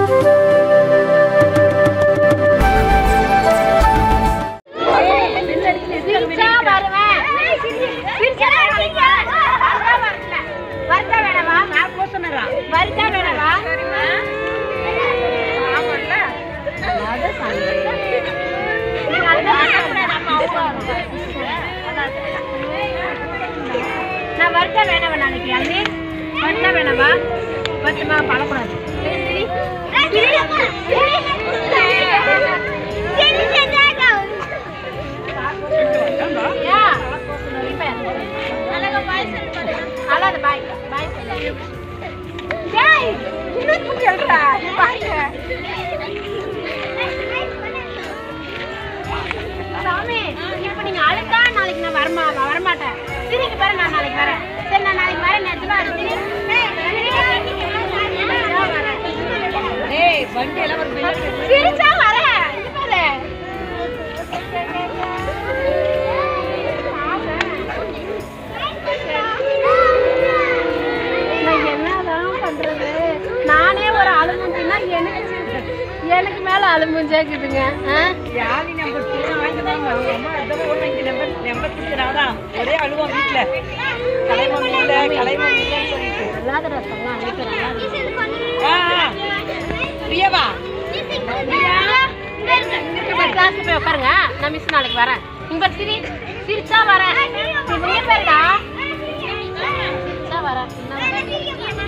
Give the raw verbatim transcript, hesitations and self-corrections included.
நான் வருத்தா வேணாமா நாளைக்கு அண்ணே வருத்தா வேணாமா வருத்தமா பழக்கூடாது அல்லாத பாய் பாய் சாமி இப்ப நீங்க அழுத்தா நாளைக்கு நான் வரமா வரமாட்டேன் திரும்பி பாரு நான் நாளைக்கு வரேன் சரி நான் நாளைக்கு வரேன் நேரத்துல சிரிச்சா வரேன் என்னதான் பண்றது நானே ஒரு அழுமுஞ்சின்னா எனக்கு எனக்கு மேல அழுமுஞ்சா இருக்குதுங்க ஒரே அழுவோம் வீட்டுல பிரியவா கிளாஸ்ல போய் உட்காருங்க நான் மிஸ் நாளைக்கு வரேன் இங்க சிரி சிரிச்சா வரேன் பேருடா சிரிச்சா வரேன்